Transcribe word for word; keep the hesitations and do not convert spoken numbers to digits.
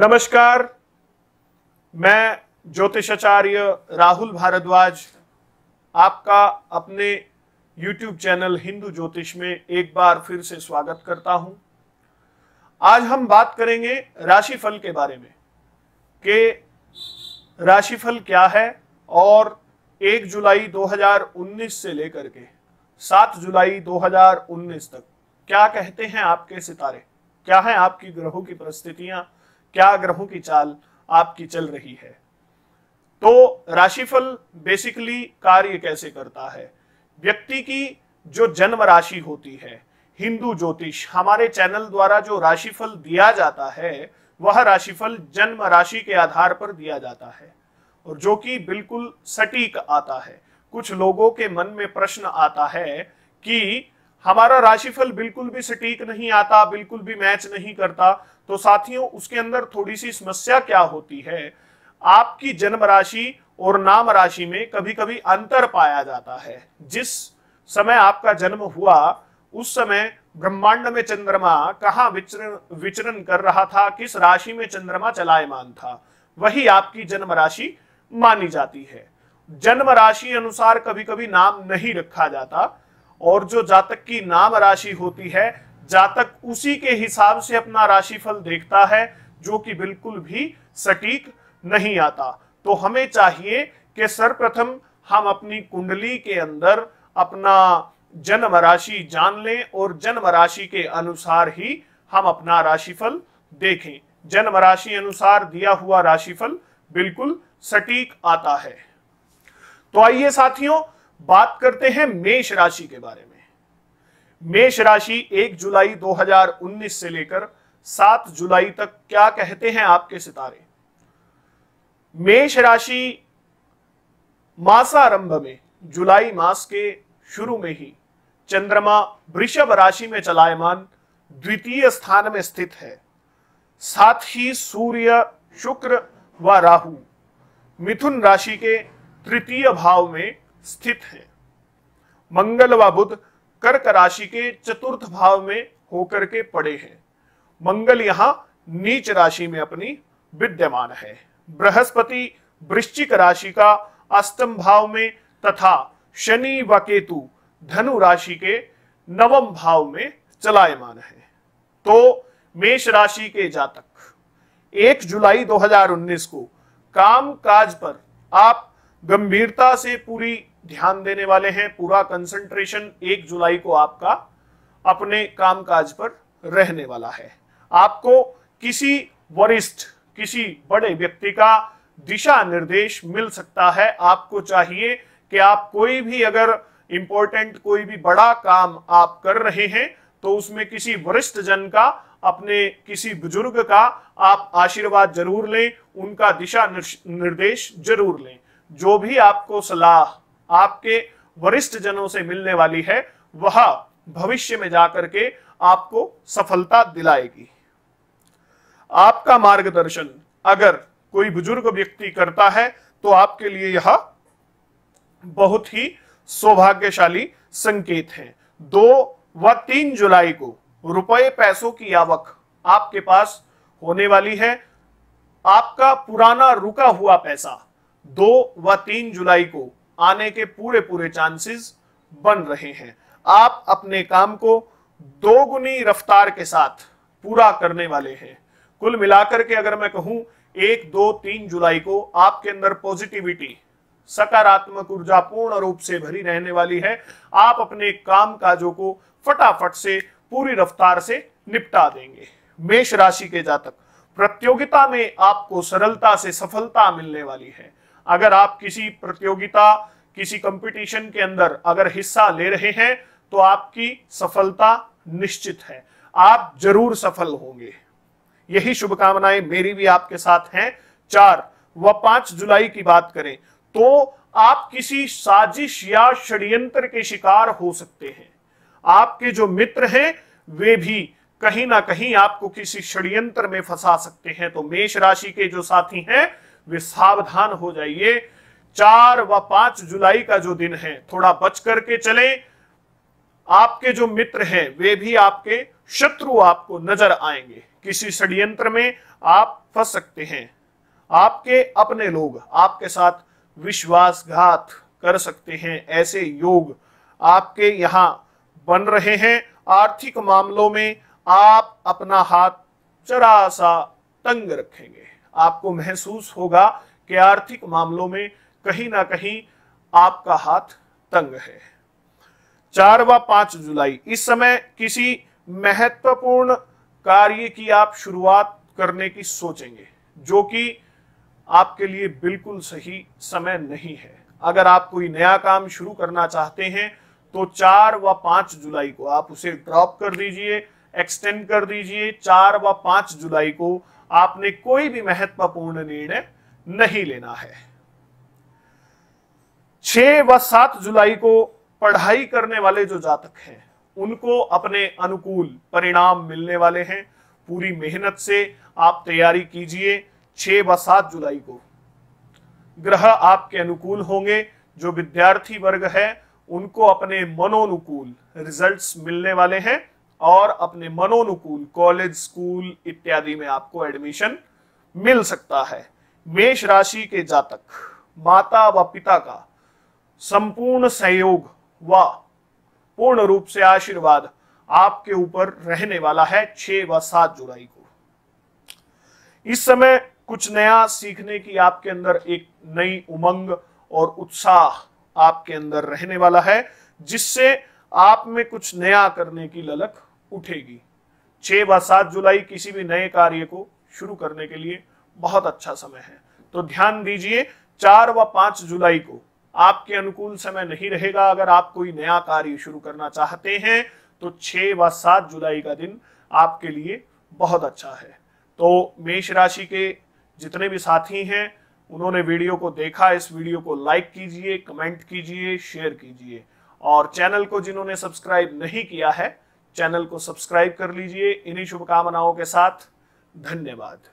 नमस्कार, मैं ज्योतिषाचार्य राहुल भारद्वाज आपका अपने YouTube चैनल हिंदू ज्योतिष में एक बार फिर से स्वागत करता हूं। आज हम बात करेंगे राशिफल के बारे में कि राशिफल क्या है और एक जुलाई दो हज़ार उन्नीस से लेकर के सात जुलाई दो हज़ार उन्नीस तक क्या कहते हैं आपके सितारे, क्या है आपकी ग्रहों की परिस्थितियां, क्या ग्रहों की चाल आपकी चल रही है। तो राशिफल बेसिकली कार्य कैसे करता है, व्यक्ति की जो जन्म राशि होती है, हिंदू ज्योतिष हमारे चैनल द्वारा जो राशिफल दिया जाता है वह राशिफल जन्म राशि के आधार पर दिया जाता है और जो कि बिल्कुल सटीक आता है। कुछ लोगों के मन में प्रश्न आता है कि हमारा राशिफल बिल्कुल भी सटीक नहीं आता, बिल्कुल भी मैच नहीं करता। तो साथियों, उसके अंदर थोड़ी सी समस्या क्या होती है, आपकी जन्म राशि और नाम राशि में कभी कभी अंतर पाया जाता है। जिस समय आपका जन्म हुआ उस समय ब्रह्मांड में चंद्रमा कहाँ विचरण विचरण कर रहा था, किस राशि में चंद्रमा चलायमान था, वही आपकी जन्म राशि मानी जाती है। जन्म राशि अनुसार कभी कभी नाम नहीं रखा जाता और जो जातक की नाम राशि होती है, जातक उसी के हिसाब से अपना राशिफल देखता है, जो कि बिल्कुल भी सटीक नहीं आता। तो हमें चाहिए कि सर्वप्रथम हम अपनी कुंडली के अंदर अपना जन्म राशि जान लें और जन्म राशि के अनुसार ही हम अपना राशिफल देखें। जन्म राशि अनुसार दिया हुआ राशिफल बिल्कुल सटीक आता है। तो आइए साथियों, बात करते हैं मेष राशि के बारे में। मेष राशि एक जुलाई दो हज़ार उन्नीस से लेकर सात जुलाई तक क्या कहते हैं आपके सितारे। मेष राशि मासारंभ में जुलाई मास के शुरू में ही चंद्रमा वृषभ राशि में चलायमान द्वितीय स्थान में स्थित है। साथ ही सूर्य, शुक्र व राहु मिथुन राशि के तृतीय भाव में स्थित है। मंगल व बुध कर्क राशि के चतुर्थ भाव में होकर के पड़े हैं। मंगल यहां नीच राशि में अपनी विद्यमान है। बृहस्पति वृश्चिक राशि का अष्टम भाव में तथा शनि व केतु धनु राशि के नवम भाव में चलायमान है। तो मेष राशि के जातक एक जुलाई दो हज़ार उन्नीस को काम काज पर आप गंभीरता से पूरी ध्यान देने वाले हैं। पूरा कंसंट्रेशन एक जुलाई को आपका अपने कामकाज पर रहने वाला है। आपको किसी वरिष्ठ, किसी बड़े व्यक्ति का दिशा निर्देश मिल सकता है। आपको चाहिए कि आप कोई भी अगर इंपॉर्टेंट कोई भी बड़ा काम आप कर रहे हैं तो उसमें किसी वरिष्ठ जन का, अपने किसी बुजुर्ग का आप आशीर्वाद जरूर लें, उनका दिशा निर्देश जरूर लें। जो भी आपको सलाह आपके वरिष्ठ जनों से मिलने वाली है वह भविष्य में जाकर के आपको सफलता दिलाएगी। आपका मार्गदर्शन अगर कोई बुजुर्ग व्यक्ति करता है तो आपके लिए यह बहुत ही सौभाग्यशाली संकेत है। दो व तीन जुलाई को रुपए पैसों की आवक आपके पास होने वाली है। आपका पुराना रुका हुआ पैसा दो व तीन जुलाई को आने के पूरे पूरे चांसेस बन रहे हैं। आप अपने काम को दोगुनी रफ्तार के साथ पूरा करने वाले हैं। कुल मिलाकर के अगर मैं कहूं, एक दो तीन जुलाई को आपके अंदर पॉजिटिविटी, सकारात्मक ऊर्जा पूर्ण रूप से भरी रहने वाली है। आप अपने काम काजों को फटाफट से पूरी रफ्तार से निपटा देंगे। मेष राशि के जातक प्रतियोगिता में आपको सरलता से सफलता मिलने वाली है। अगर आप किसी प्रतियोगिता, किसी कंपटीशन के अंदर अगर हिस्सा ले रहे हैं तो आपकी सफलता निश्चित है, आप जरूर सफल होंगे। यही शुभकामनाएं मेरी भी आपके साथ हैं। चार व पांच जुलाई की बात करें तो आप किसी साजिश या षड्यंत्र के शिकार हो सकते हैं। आपके जो मित्र हैं वे भी कहीं ना कहीं आपको किसी षड्यंत्र में फंसा सकते हैं। तो मेष राशि के जो साथी हैं वे सावधान हो जाइए। चार व पांच जुलाई का जो दिन है थोड़ा बच करके चलें। आपके जो मित्र हैं वे भी आपके शत्रु आपको नजर आएंगे, किसी षड्यंत्र में आप फंस सकते हैं। आपके अपने लोग आपके साथ विश्वासघात कर सकते हैं। ऐसे योग आपके यहाँ बन रहे हैं। आर्थिक मामलों में आप अपना हाथ जरा सा तंग रखेंगे। आपको महसूस होगा कि आर्थिक मामलों में कहीं ना कहीं आपका हाथ तंग है। चार व पांच जुलाई, इस समय किसी महत्वपूर्ण कार्य की आप शुरुआत करने की सोचेंगे, जो कि आपके लिए बिल्कुल सही समय नहीं है। अगर आप कोई नया काम शुरू करना चाहते हैं तो चार व पांच जुलाई को आप उसे ड्रॉप कर दीजिए, एक्सटेंड कर दीजिए। चार व पांच जुलाई को आपने कोई भी महत्वपूर्ण निर्णय नहीं लेना है। छह व सात जुलाई को पढ़ाई करने वाले जो जातक हैं उनको अपने अनुकूल परिणाम मिलने वाले हैं। पूरी मेहनत से आप तैयारी कीजिए। छह व सात जुलाई को ग्रह आपके अनुकूल होंगे। जो विद्यार्थी वर्ग है उनको अपने मनोनुकूल रिजल्ट्स मिलने वाले हैं और अपने मनोनुकूल कॉलेज, स्कूल इत्यादि में आपको एडमिशन मिल सकता है। मेष राशि के जातक, माता व पिता का संपूर्ण सहयोग व पूर्ण रूप से आशीर्वाद आपके ऊपर रहने वाला है छह व सात जुलाई को। इस समय कुछ नया सीखने की आपके अंदर एक नई उमंग और उत्साह आपके अंदर रहने वाला है, जिससे आप में कुछ नया करने की ललक उठेगी। छह व सात जुलाई किसी भी नए कार्य को शुरू करने के लिए बहुत अच्छा समय है। तो ध्यान दीजिए, चार व पांच जुलाई को आपके अनुकूल समय नहीं रहेगा। अगर आप कोई नया कार्य शुरू करना चाहते हैं तो छह व सात जुलाई का दिन आपके लिए बहुत अच्छा है। तो मेष राशि के जितने भी साथी हैं उन्होंने वीडियो को देखा, इस वीडियो को लाइक कीजिए, कमेंट कीजिए, शेयर कीजिए और चैनल को जिन्होंने सब्सक्राइब नहीं किया है चैनल को सब्सक्राइब कर लीजिए। इन्हीं शुभकामनाओं के साथ धन्यवाद।